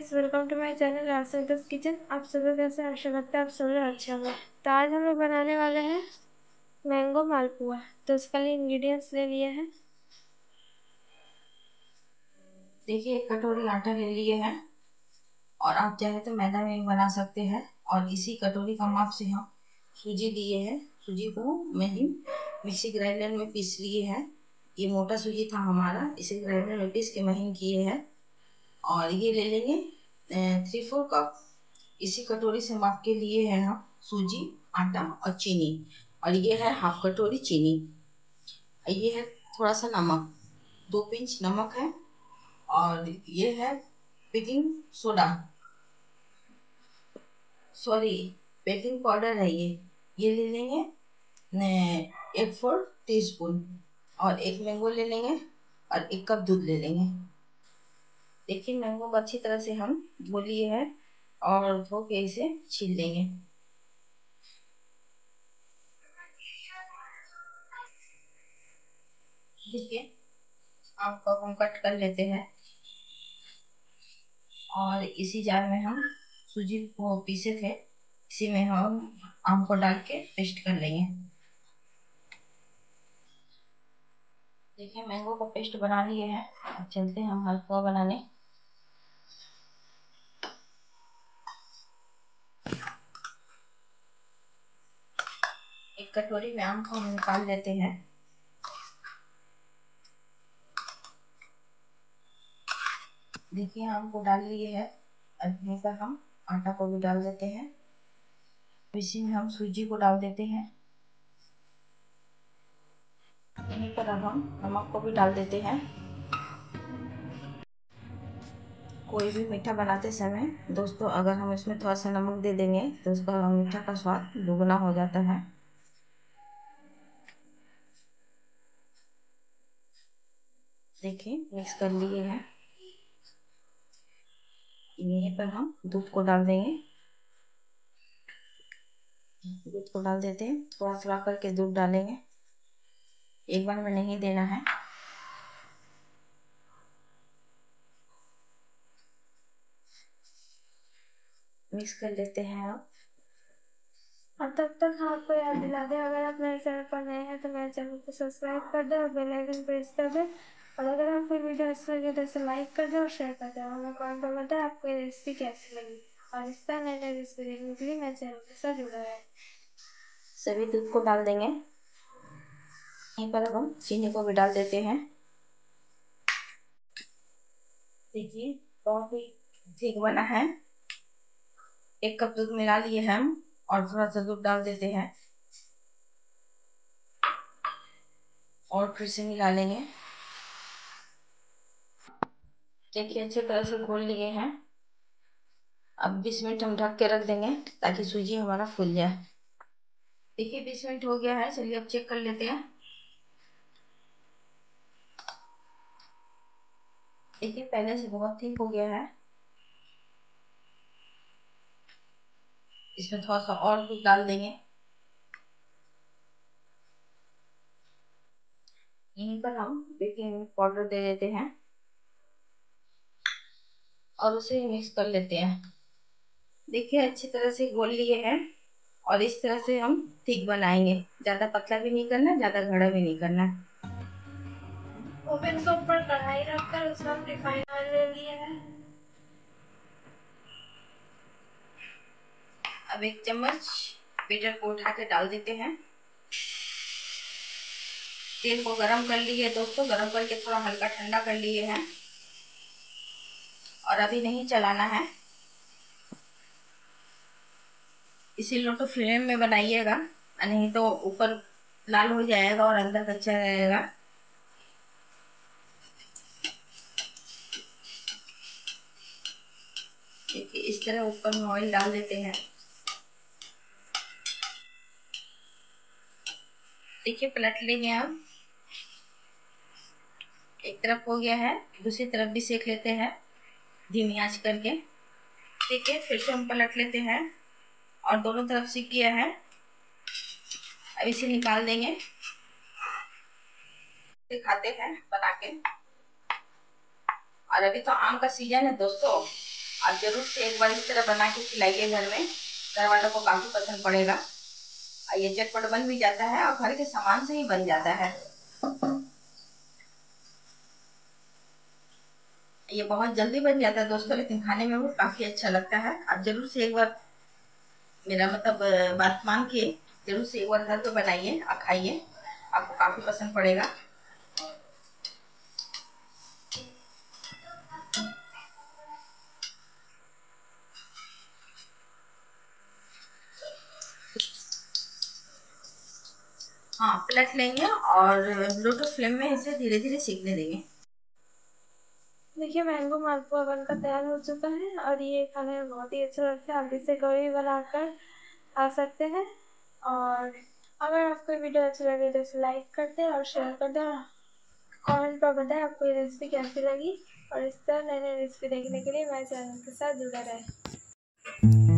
Guys, welcome to my channel राजसंकस किचन। आप सभी कैसे? आशा करते हैं आप सभी अच्छे होंगे। तो आज हम लोग बनाने वाले हैं मैंगो मालपुआ। तो उसके लिए इंग्रेडिएंट्स ले लिए हैं। देखिए, एक कटोरी आटा ले लिए हैं और आप चाहे तो मैदा में भी बना सकते हैं। और इसी कटोरी का माप से हम सूजी लिए हैं। सूजी को मैंने मिक्सी ग्राइंडर में पीस लिए हैं। ये मोटा सूजी था हमारा, इसे ग्राइंडर में पीस के महीन किए हैं। और ये ले लेंगे 3-4 कप। इसी कटोरी से माप के लिए हैं हम सूजी, आटा और चीनी। और ये है हाफ कटोरी चीनी। ये है थोड़ा सा नमक, 2 पिंच नमक है। और ये है baking soda, sorry baking powder है ये ले लेंगे 1/4 टीस्पून। और एक मैंगो ले लेंगे और 1 कप दूध ले लेंगे। देखिए, मैंगो को अच्छी तरह से हम धो लिए हैं और धो के इसे छील लेंगे। देखिए, आम को हम कट कर लेते हैं और इसी जार में हम सूजी को पीसे थे, इसी में हम आम को डाल के पेस्ट कर लेंगे। देखिए, मैंगो का पेस्ट बना लिए हैं। अब चलते हैं हम हलवा बनाने। एक कटोरी में आम को हम निकाल लेते हैं। देखिए, आम को डाल लिए है। अब यहीं पर हम आटा को भी डाल देते हैं। इसी में हम सूजी को डाल देते हैं। यहीं पर अब हम नमक को भी डाल देते हैं। कोई भी मीठा बनाते समय दोस्तों, अगर हम इसमें थोड़ा सा नमक दे देंगे तो उसका मीठा का स्वाद दुगना हो जाता है। देखिए, मिक्स कर लिए हैं। यहीं पर हम दूध को डाल देंगे। दूध को डाल देते हैं, थोड़ा थोड़ा करके दूध डालेंगे, एक बार में नहीं देना है। मिक्स कर लेते हैं अब। और तब तक आपको याद दिला दें, अगर आप मेरे चैनल पर नए हैं तो मेरे चैनल को सब्सक्राइब कर दें और बेल आइकन प्रेस कर दें। और अगर आपको वीडियो अच्छी लगे तो इसे लाइक कर दें और शेयर कर दें। हमें कमेंट में बताएं आपको ये रेसिपी कैसी लगी। और इस तरह नई नई रेसिपी देखने के लिए मेरे चैनल के साथ जुड़ा है। सभी दूध को डाल देंगे। यहीं पर अब हम चीनी को भी डाल देते हैं। देखिए, बहुत ही ठीक बना है। 1 कप दूध मिला लिए हम और थोड़ा सा दूध डाल देते हैं और फिर से मिला लेंगे। देखिए, अच्छी तरह से घोल लिए हैं। अब 20 मिनट हम ढक के रख देंगे ताकि सूजी हमारा फूल जाए। देखिए, 20 मिनट हो गया है। चलिए अब चेक कर लेते हैं। देखिए, पहले से बहुत ठीक हो गया है। इसमें थोड़ा सा और दूध डाल देंगे। यहीं पर हम बेकिंग पाउडर दे देते हैं और उसे मिक्स कर लेते हैं। देखिए, अच्छी तरह से घोल लिए हैं और इस तरह से हम थिक बनाएंगे। ज्यादा पतला भी नहीं करना, ज्यादा गाढ़ा भी नहीं करना। ओवन के ऊपर कढ़ाई रखकर उसमें हम रिफाइंड ऑयल ले लिए हैं। अब 1 चम्मच बेटर को उठा के डाल देते हैं। तेल को गरम कर लिए दोस्तों, गरम करके थोड़ा हल्का ठंडा कर लिए हैं और अभी नहीं चलाना है। इसी लो तो फ्लेम में बनाइएगा, नहीं तो ऊपर लाल हो जाएगा और अंदर कच्चा रहेगा। देखिए, इस तरह ऊपर में ऑयल डाल देते हैं। देखिए, पलट लेंगे हम। एक तरफ हो गया है, दूसरी तरफ भी सेक लेते हैं धीमी आंच करके। देखिए, फिर से हम पलट लेते हैं और दोनों तरफ सेक गया है। अब इसे निकाल देंगे, खाते हैं बना के। और अभी तो आम का सीजन है दोस्तों, आप जरूर से एक बार इस तरह बना के खिलाइए घर में, घर वालों को काफी पसंद पड़ेगा। ये झटपट बन भी जाता है और घर के सामान से ही बन जाता है। ये बहुत जल्दी बन जाता है दोस्तों, लेकिन खाने में भी काफी अच्छा लगता है। आप जरूर से एक बार मेरा मतलब बात मान के जरूर से एक बार घर पे बनाइए और खाइए, आपको काफी पसंद पड़ेगा। हाँ, पलट लेंगे और लो टू फ्लेम में इसे धीरे धीरे सीखने देंगे। देखिए मैंगो मालपुआ बनकर तैयार हो चुका है और ये खाने में बहुत ही अच्छा लगता है। आप इसे कभी बनाकर खा सकते हैं। और अगर आपको वीडियो अच्छी लगे तो इसे लाइक कर दें और शेयर कर दें, और कमेंट पर बताएं आपको ये रेसिपी कैसी लगी। और इस तरह नई नई रेसिपी देखने के लिए मेरे चैनल के साथ जुड़े रहें।